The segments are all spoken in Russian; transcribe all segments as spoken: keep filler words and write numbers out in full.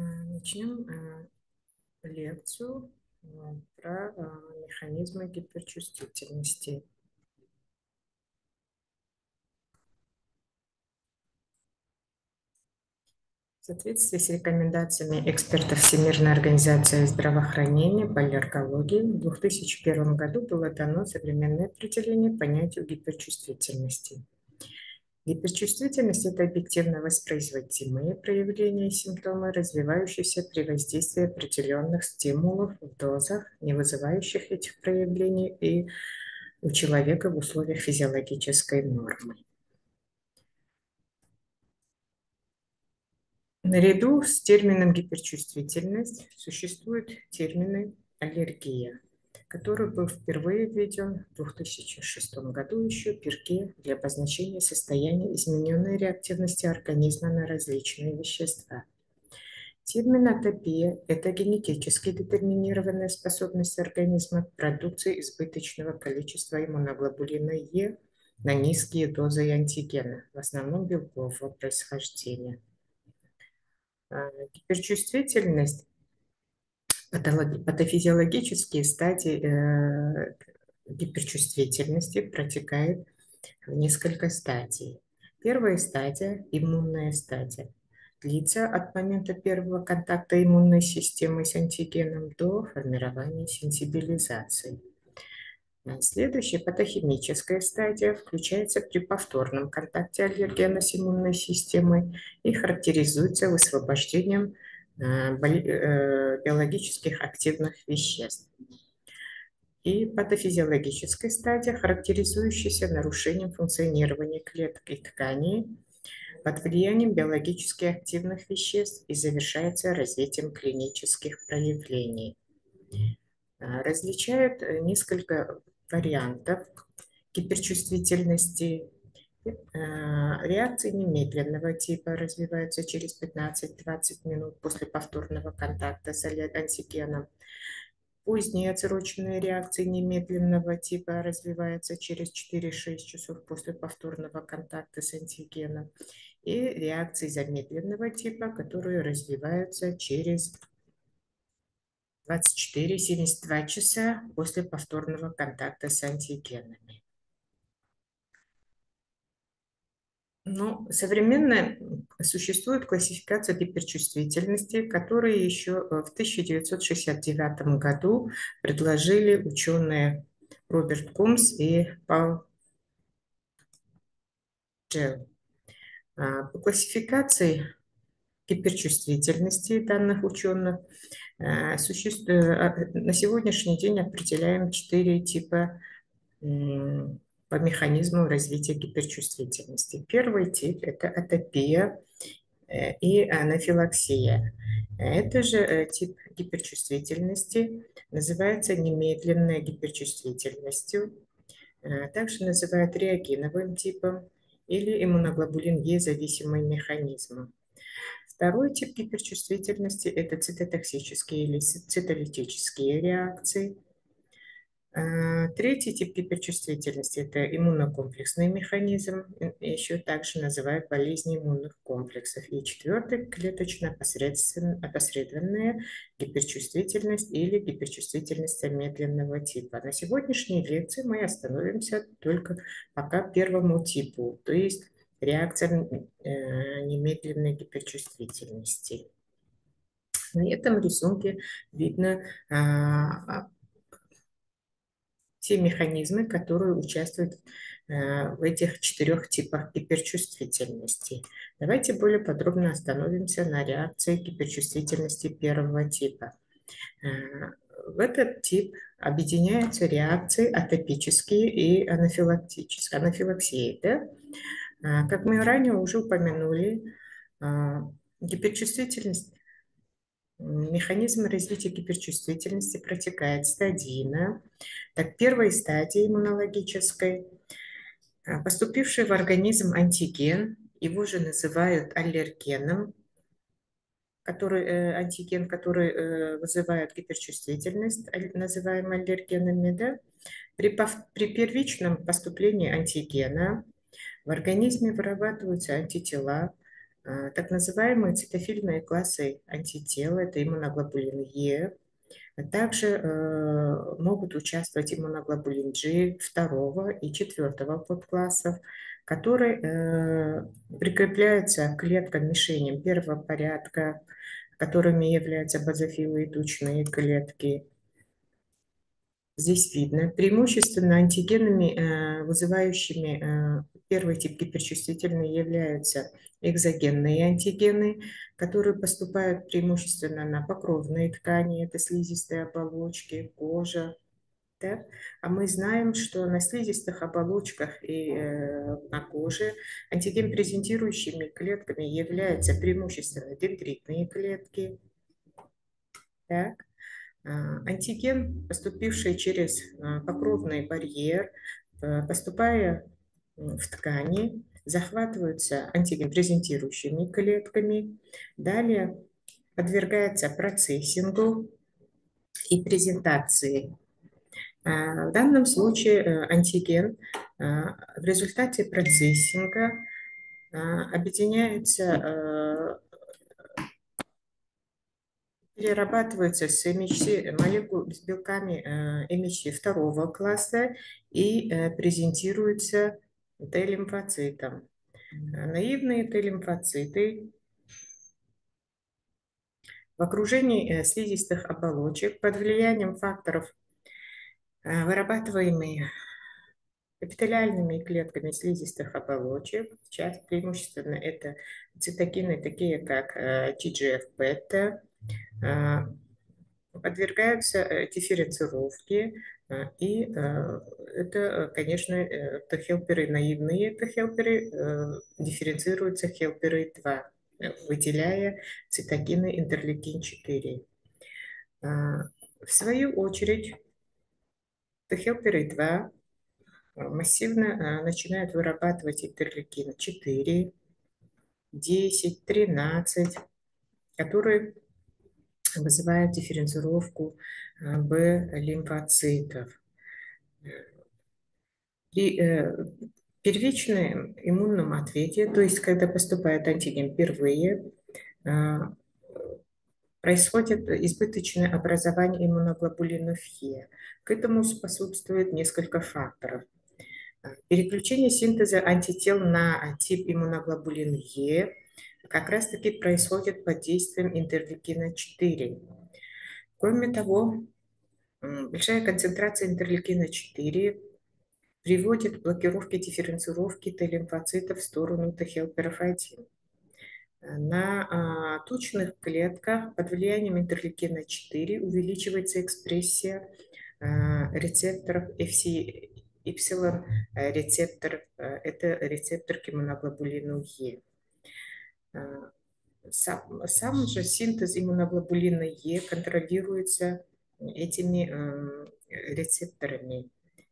Начнем лекцию про механизмы гиперчувствительности. В соответствии с рекомендациями экспертов Всемирной организации здравоохранения по аллергологии в две тысячи первом году было дано современное определение понятию гиперчувствительности. Гиперчувствительность – это объективно воспроизводимые проявления и симптомы, развивающиеся при воздействии определенных стимулов в дозах, не вызывающих этих проявлений и у человека в условиях физиологической нормы. Наряду с термином гиперчувствительность существуют термины аллергия, который был впервые введен в две тысячи шестом году еще в Пирке для обозначения состояния измененной реактивности организма на различные вещества. Термин атопия – это генетически детерминированная способность организма к продукции избыточного количества иммуноглобулина Е на низкие дозы антигена, в основном белкового происхождения. Гиперчувствительность, патофизиологические стадии э, гиперчувствительности протекают в несколько стадий. Первая стадия – иммунная стадия. Длится от момента первого контакта иммунной системы с антигеном до формирования сенсибилизации. Следующая патохимическая стадия включается при повторном контакте аллергена с иммунной системой и характеризуется высвобождением биологических активных веществ. И патофизиологическая стадия, характеризующаяся нарушением функционирования клеток и тканей под влиянием биологически активных веществ и завершается развитием клинических проявлений. Различают несколько вариантов гиперчувствительности. Реакции немедленного типа развиваются через пятнадцать-двадцать минут после повторного контакта с антигеном. Поздние отсроченные реакции немедленного типа развиваются через четыре-шесть часов после повторного контакта с антигеном. И реакции замедленного типа, которые развиваются через двадцать четыре - семьдесят два часа после повторного контакта с антигенами. Но современно существует классификация гиперчувствительности, которую еще в тысяча девятьсот шестьдесят девятом году предложили ученые Роберт Комс и Пол Джелл. По классификации гиперчувствительности данных ученых существует, на сегодняшний день определяем четыре типа по механизму развития гиперчувствительности. Первый тип – это атопия и анафилаксия. Это же тип гиперчувствительности называется немедленной гиперчувствительностью. Также называют реагиновым типом или иммуноглобулин Е-зависимым механизмом. Второй тип гиперчувствительности – это цитотоксические или цитолитические реакции. Третий тип гиперчувствительности – это иммунокомплексный механизм, еще также называют болезнь иммунных комплексов. И четвертый – клеточно-опосредованная гиперчувствительность или гиперчувствительность замедленного типа. На сегодняшней лекции мы остановимся только пока первому типу, то есть реакция немедленной гиперчувствительности. На этом рисунке видно те механизмы, которые участвуют в этих четырех типах гиперчувствительности. Давайте более подробно остановимся на реакции гиперчувствительности первого типа. В этот тип объединяются реакции атопические и анафилактические. Анафилаксии, да? Как мы ранее уже упомянули, гиперчувствительность, механизм развития гиперчувствительности протекает стадийно. Так, первой стадии иммунологической поступивший в организм антиген, его же называют аллергеном, который, э, антиген, который э, вызывает гиперчувствительность, называем аллергенами, да? При, при первичном поступлении антигена в организме вырабатываются антитела, Так называемые цитофильные классы антител, это иммуноглобулин Е, а также э, могут участвовать иммуноглобулин G второго и четвертого подклассов, которые э, прикрепляются к клеткам-мишеням первого порядка, которыми являются базофилы и тучные клетки. Здесь видно преимущественно антигенами, э, вызывающими э, первый тип гиперчувствительный, являются экзогенные антигены, которые поступают преимущественно на покровные ткани, это слизистые оболочки, кожа. Да? А мы знаем, что на слизистых оболочках и э, на коже антиген презентирующими клетками являются преимущественно дендритные клетки. Так? А, Антиген, поступивший через а, покровный барьер, э, поступая м, в ткани, захватываются антиген-презентирующими клетками, далее подвергается процессингу и презентации. А, В данном случае э, антиген а, в результате процессинга а, объединяется, э, перерабатываются с эм эйч си, молекул, с белками э, эм эйч си второго класса и э, презентируются Т-лимфоцитом. Э, Наивные Т-лимфоциты в окружении э, слизистых оболочек под влиянием факторов, э, вырабатываемые эпителиальными клетками слизистых оболочек, сейчас преимущественно это цитокины, такие как э, ти джи эф-бета, подвергаются э, дифференцировке, э, и э, это, э, конечно, э, Т-хелперы наивные Т-хелперы э, дифференцируются хелперы два, э, выделяя цитокины интерлейкин четыре. А, В свою очередь, Т-хелперы два э, массивно э, начинают вырабатывать интерлейкин четыре, десять, тринадцать, которые вызывают дифференцировку э, Б-лимфоцитов. При э, первичном иммунном ответе, то есть когда поступает антиген впервые, э, происходит избыточное образование иммуноглобулинов Е. К этому способствует несколько факторов. Переключение синтеза антител на тип иммуноглобулин Е как раз-таки происходит под действием интерлейкина четыре. Кроме того, м, большая концентрация интерлейкина четыре приводит к блокировке дифференцировки Т-лимфоцитов в сторону Т-хелперов один. На а, тучных клетках под влиянием интерлейкина четыре увеличивается экспрессия а, рецепторов эф си Y, э, рецептор, э, это рецептор к иммуноглобулину Е. А, Сам, сам же синтез иммуноглобулина Е контролируется этими м, рецепторами.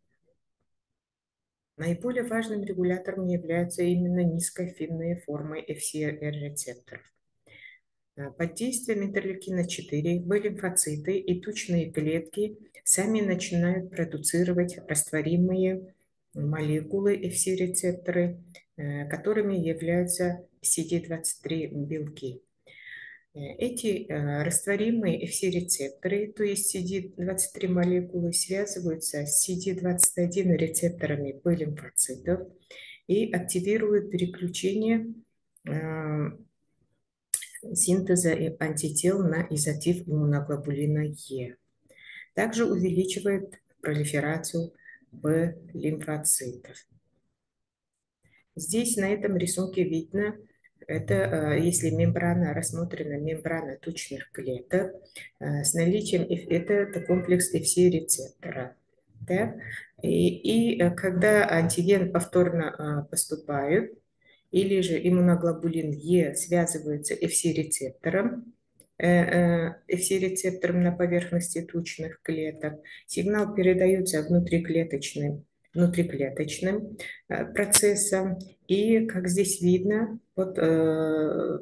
Наиболее важным регулятором являются именно низкоэффинные формы эф си эр-рецепторов. Под действием интерлейкина четыре Б-лимфоциты и тучные клетки сами начинают продуцировать растворимые молекулы эф си-рецепторы, которыми являются си ди двадцать три белки. Эти э, растворимые эф си-рецепторы, то есть си ди двадцать три молекулы, связываются с си ди двадцать один рецепторами Б-лимфоцитов и активируют переключение э, синтеза антител на изотип иммуноглобулина Е. Также увеличивает пролиферацию Б-лимфоцитов. Здесь на этом рисунке видно, это если мембрана рассмотрена, мембрана тучных клеток с наличием, это, это комплекс эф си-рецептора. Да? И, и когда антиген повторно поступает, или же иммуноглобулин Е связывается эф си-рецептором, эф си-рецептором на поверхности тучных клеток, сигнал передается внутриклеточным, внутриклеточным процессом, и, как здесь видно, вот, э,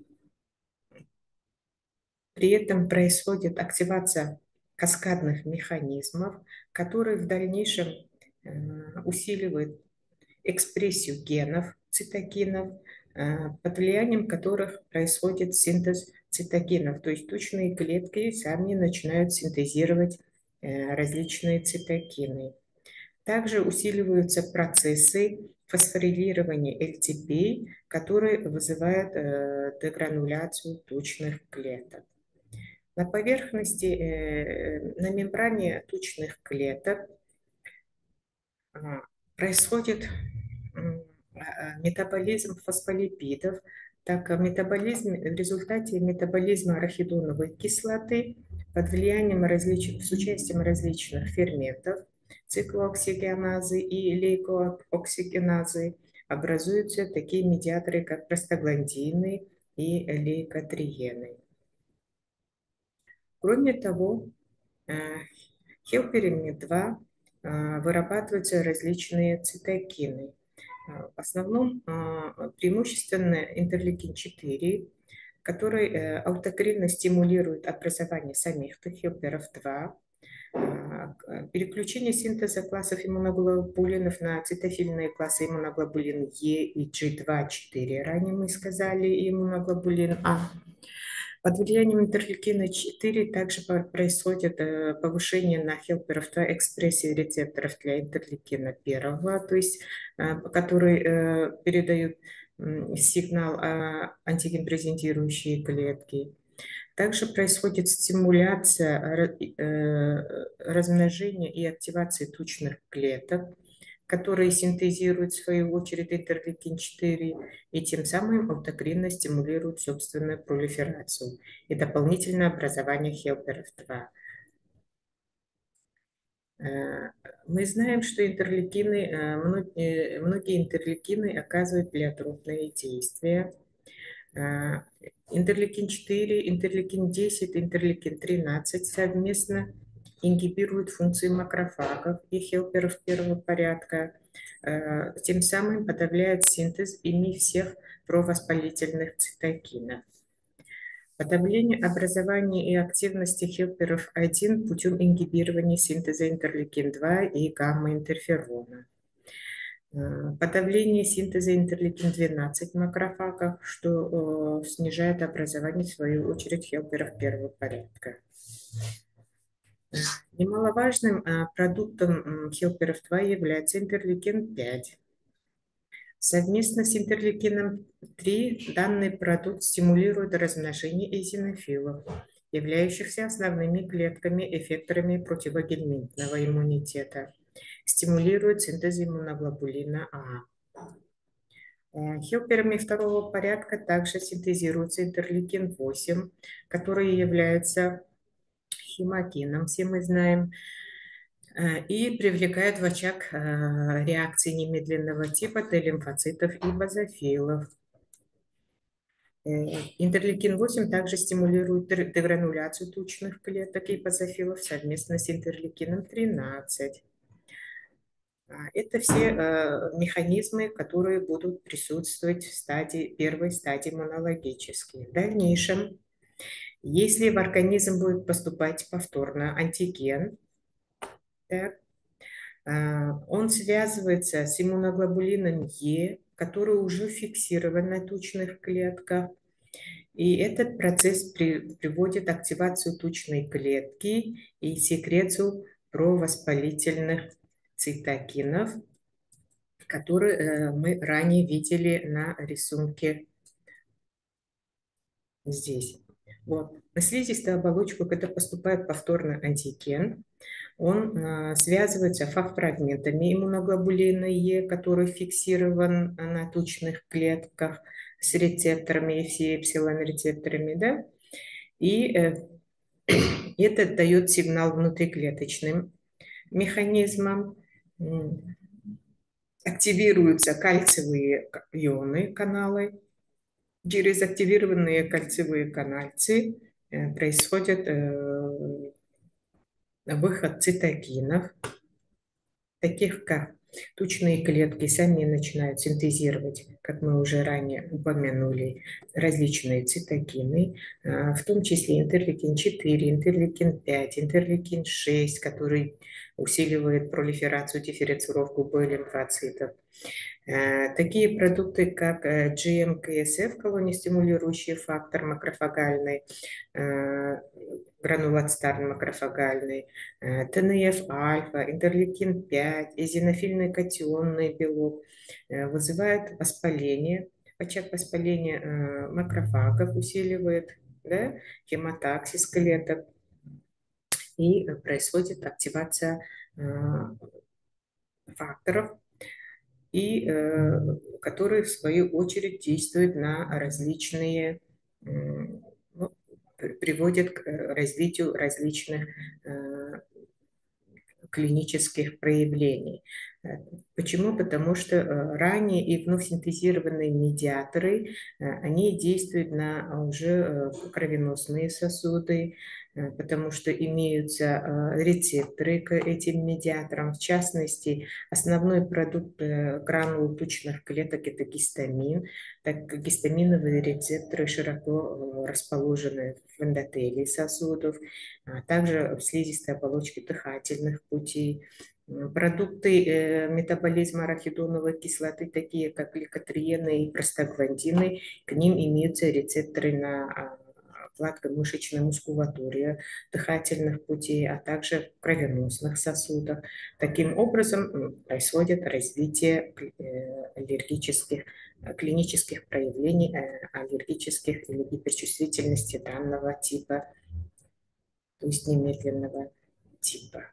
при этом происходит активация каскадных механизмов, которые в дальнейшем э, усиливают экспрессию генов, цитокинов, под влиянием которых происходит синтез цитокинов, то есть тучные клетки сами начинают синтезировать различные цитокины. Также усиливаются процессы фосфорилирования эл ти пи, которые вызывают дегрануляцию тучных клеток. На поверхности, на мембране тучных клеток происходит метаболизм фосфолипидов, так как метаболизм, в результате метаболизма арахидоновой кислоты под влиянием различных, с участием различных ферментов, циклооксигеназы и лейкооксигеназы, образуются такие медиаторы, как простагландины и лейкотриены. Кроме того, хелперами два вырабатываются различные цитокины. В основном преимущественно интерлейкин четыре, который аутокринно стимулирует образование самих хелперов два, переключение синтеза классов иммуноглобулинов на цитофильные классы иммуноглобулин Е и джи два четыре, ранее мы сказали, и иммуноглобулин А. Под влиянием интерлейкина четыре также происходит повышение на хелперов два экспрессии рецепторов для интерлейкина первого, то есть который передают сигнал антиген-презентирующие клетки. Также происходит стимуляция размножения и активации тучных клеток, которые синтезируют в свою очередь интерлейкин четыре и тем самым аутокринно стимулируют собственную пролиферацию и дополнительное образование хелперов два. Мы знаем, что интерлейкины, многие, многие интерлейкины оказывают плеотропные действия. Интерлейкин четыре, интерлейкин десять, интерлейкин тринадцать совместно ингибируют функции макрофагов и хелперов первого порядка, тем самым подавляют синтез ими всех провоспалительных цитокинов. Подавление образования и активности хелперов один путем ингибирования синтеза интерлейкин два и гамма-интерферона. Подавление синтеза интерлейкин двенадцать в макрофагах, что снижает образование, в свою очередь, хелперов первого порядка. Немаловажным продуктом хелперов два является интерлейкин пять. Совместно с интерлейкином три данный продукт стимулирует размножение эозинофилов, являющихся основными клетками-эффекторами противогельминтного иммунитета, стимулирует синтез иммуноглобулина А. Хелперами второго порядка также синтезируется интерлейкин восемь, который является хемокином, все мы знаем, и привлекает в очаг реакции немедленного типа Т-лимфоцитов и базофилов. Интерлейкин восемь также стимулирует дегрануляцию тучных клеток и базофилов совместно с интерлейкином тринадцать. Это все механизмы, которые будут присутствовать в стадии, первой стадии иммунологической. В дальнейшем, если в организм будет поступать повторно антиген, так, он связывается с иммуноглобулином Е, который уже фиксирован на тучных клетках. И этот процесс при, приводит к активации тучной клетки и секрецию провоспалительных цитокинов, которые мы ранее видели на рисунке здесь. Вот. На слизистую оболочку, когда поступает повторный антиген, он э, связывается фрагментами иммуноглобулина Е, который фиксирован на тучных клетках с рецепторами, эф си эпсилон-рецепторами, да? И э, это дает сигнал внутриклеточным механизмам. Активируются кальциевые ионы, каналы. Через активированные кальциевые канальцы э, происходит э, выход цитокинов, таких как тучные клетки сами начинают синтезировать, как мы уже ранее упомянули, различные цитокины, в том числе интерлейкин четыре, интерлейкин пять, интерлейкин шесть, который усиливает пролиферацию, дифференцировку Б-лимфоцитов. Такие продукты, как джи эм кей эс эф, колонистимулирующий фактор макрофагальный, гранулоцитарный макрофагальный, тэ эн эф-альфа, интерлейкин пять, эозинофильный катионный белок вызывают воспаление, очаг воспаления макрофагов усиливает, да, хемотаксис клеток, и происходит активация факторов, и э, которые в свою очередь действуют на различные, ну, приводят к развитию различных э, клинических проявлений. Почему? Потому что ранее и вновь синтезированные медиаторы, они действуют на уже кровеносные сосуды, потому что имеются рецепторы к этим медиаторам. В частности, основной продукт гранул тучных клеток – это гистамин. Так как гистаминовые рецепторы широко расположены в эндотелии сосудов, а также в слизистой оболочке дыхательных путей. Продукты э, метаболизма арахидоновой кислоты, такие как гликотриены и простагландины, к ним имеются рецепторы на гладкомышечной мускулатуре дыхательных путей, а также в кровеносных сосудах. Таким образом происходит развитие аллергических, клинических проявлений аллергических или гиперчувствительности данного типа, то есть немедленного типа.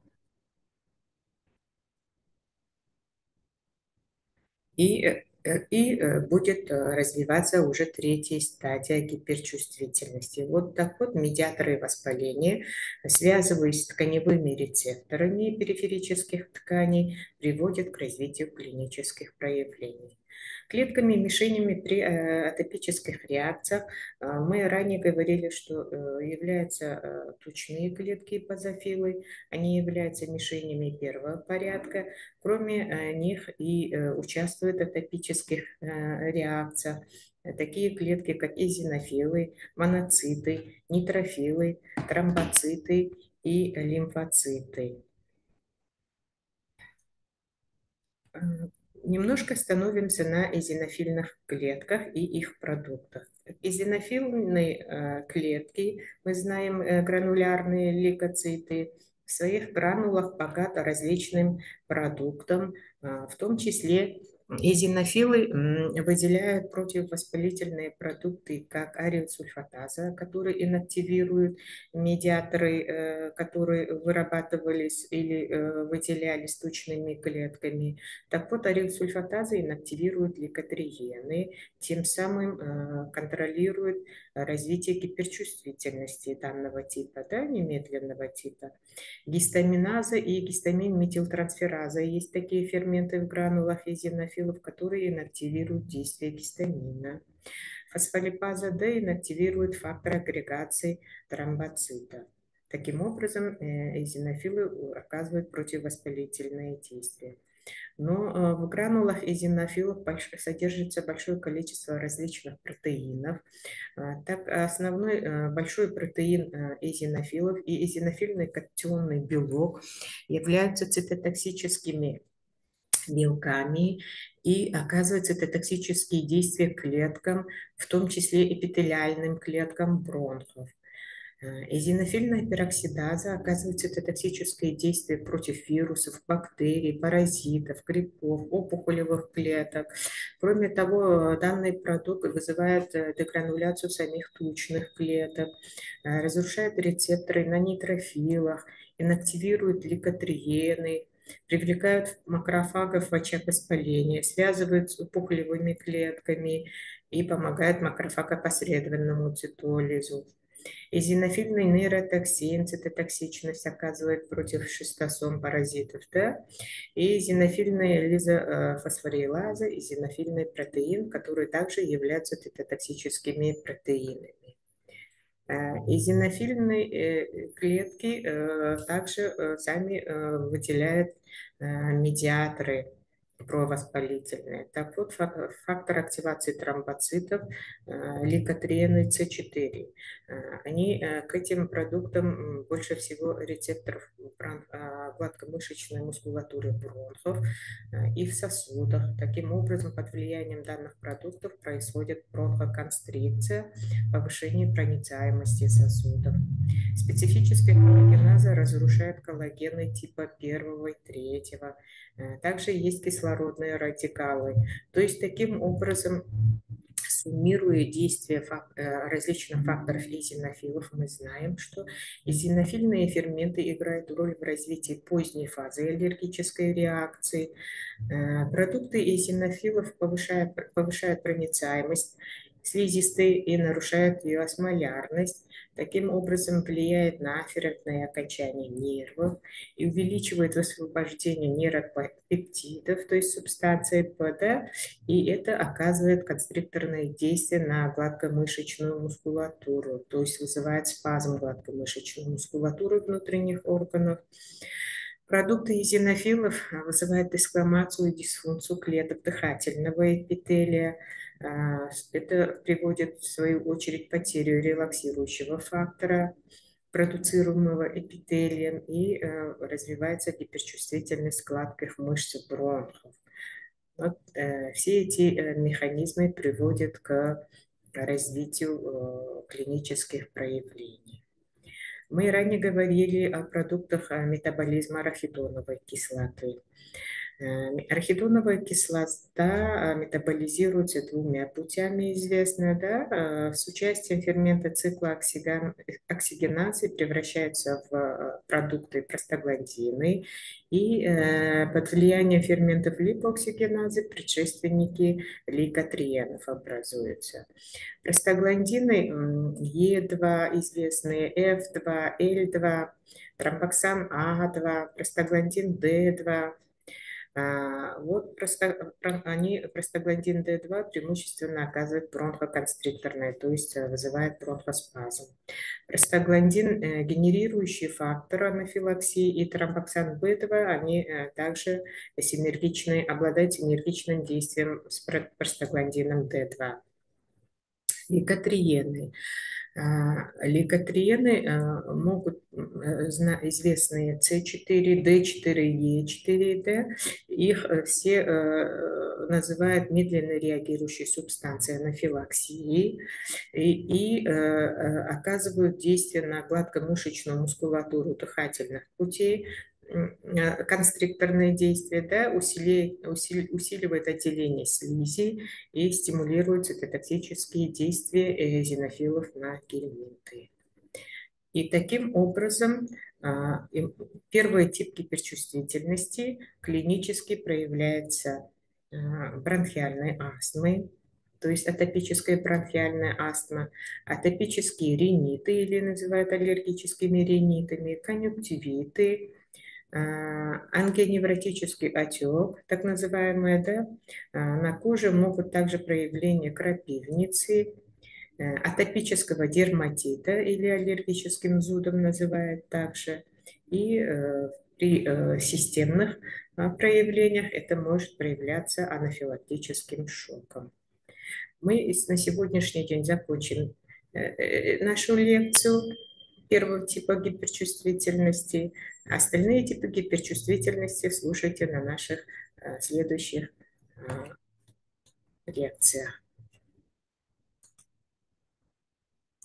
И, и будет развиваться уже третья стадия гиперчувствительности. Вот так вот медиаторы воспаления, связываясь с тканевыми рецепторами периферических тканей, приводят к развитию клинических проявлений. Клетками-мишенями при атопических реакциях мы ранее говорили, что являются тучные клетки и базофилы, они являются мишенями первого порядка. Кроме них и участвуют в атопических реакциях такие клетки, как эозинофилы, моноциты, нейтрофилы, тромбоциты и лимфоциты. Немножко остановимся на эозинофильных клетках и их продуктах. Эозинофильные клетки, мы знаем, гранулярные лейкоциты, в своих гранулах богаты различным продуктам, в том числе эозинофилы выделяют противовоспалительные продукты, как ариосульфатаза, которые инактивируют медиаторы, которые вырабатывались или выделялись тучными клетками. Так вот, ариосульфатаза инактивирует лейкотриены, тем самым контролирует развитие гиперчувствительности данного типа, да, немедленного типа. Гистаминаза и гистамин-метилтрансфераза. Есть такие ферменты в гранулах эозинофилов, которые инактивируют действие гистамина. Фосфолипаза Д инактивирует фактор агрегации тромбоцитов. Таким образом, эозинофилы оказывают противовоспалительные действия. Но в гранулах эозинофилов содержится большое количество различных протеинов. Так, основной большой протеин эозинофилов и эозинофильный катионный белок являются цитотоксическими белками и оказывают цитотоксические действия клеткам, в том числе эпителиальным клеткам бронхов. Эозинофильная пероксидаза оказывает цитотоксическое действие против вирусов, бактерий, паразитов, грибов, опухолевых клеток. Кроме того, данный продукт вызывает дегрануляцию самих тучных клеток, разрушает рецепторы на нейтрофилах, инактивирует лейкотриены, привлекают макрофагов в очаг воспаления, связывают с опухолевыми клетками и помогают макрофагопосредственному цитолизу. Эозинофильный нейротоксин, цитотоксичность оказывает против шистосом паразитов, да? И эозинофильная лизофосфорилаза, эозинофильный протеин, которые также являются цитотоксическими протеинами. Эозинофильные клетки также сами выделяют медиаторы провоспалительные. Так вот, фактор активации тромбоцитов, лейкотриены С четыре. Они к этим продуктам больше всего рецепторов гладкомышечной мускулатуры бронхов и в сосудах. Таким образом, под влиянием данных продуктов происходит бронхоконстрикция, повышение проницаемости сосудов. Специфическая коллагеназа разрушает коллагены типа первого и третьего. Также есть кислородные радикалы. То есть таким образом, суммируя действия различных факторов эозинофилов, мы знаем, что эозинофильные ферменты играют роль в развитии поздней фазы аллергической реакции. Продукты эозинофилов повышают, повышают проницаемость слизистой и нарушают ее осмолярность. Таким образом, влияет на афферентные окончания нервов и увеличивает высвобождение нейропептидов, то есть субстанции ПД, и это оказывает констрикторное действие на гладкомышечную мускулатуру, то есть вызывает спазм гладкомышечной мускулатуры внутренних органов. Продукты эозинофилов вызывают дисфламацию и дисфункцию клеток дыхательного эпителия. Это приводит, в свою очередь, к потере релаксирующего фактора, продуцируемого эпителием, и развивается гиперчувствительность гладких мышц бронхов. Вот, все эти механизмы приводят к развитию клинических проявлений. Мы ранее говорили о продуктах метаболизма арахидоновой кислоты. Арахидоновая кислота метаболизируется двумя путями, известно, да, с участием фермента цикла оксигенации превращается в продукты простагландины, и под влиянием ферментов липооксигеназы предшественники лейкотриенов образуются. Простагландины Е два известные, Ф два, Л два, тромбоксан А два, простагландин Д два. Вот просто, они, простагландин Д два преимущественно оказывает бронхоконстрикторное, то есть вызывает бронхоспазм. Простагландин, генерирующий фактор анафилаксии, и тромбоксан В два, они также синергичны, обладают синергичным действием с простагландином Д два. Лейкотриены. Лейкотриены могут, известные С четыре, Д четыре, Е четыре, Д, их все называют медленно реагирующей субстанцией анафилаксии и, и оказывают действие на гладкомышечную мускулатуру дыхательных путей, констрикторные действия, да, усиливает, усиливает отделение слизи и стимулирует цитотоксические действия эозинофилов на гельминты. И таким образом первый тип гиперчувствительности клинически проявляется бронхиальной астмой, то есть атопическая бронхиальная астма, атопические риниты, или называют аллергическими ринитами, конъюнктивиты, ангионевротический отек, так называемый, да, на коже могут также проявления крапивницы, атопического дерматита или аллергическим зудом называют также, и при системных проявлениях это может проявляться анафилактическим шоком. Мы на сегодняшний день закончим нашу лекцию первого типа гиперчувствительности. Остальные типы гиперчувствительности слушайте на наших следующих лекциях.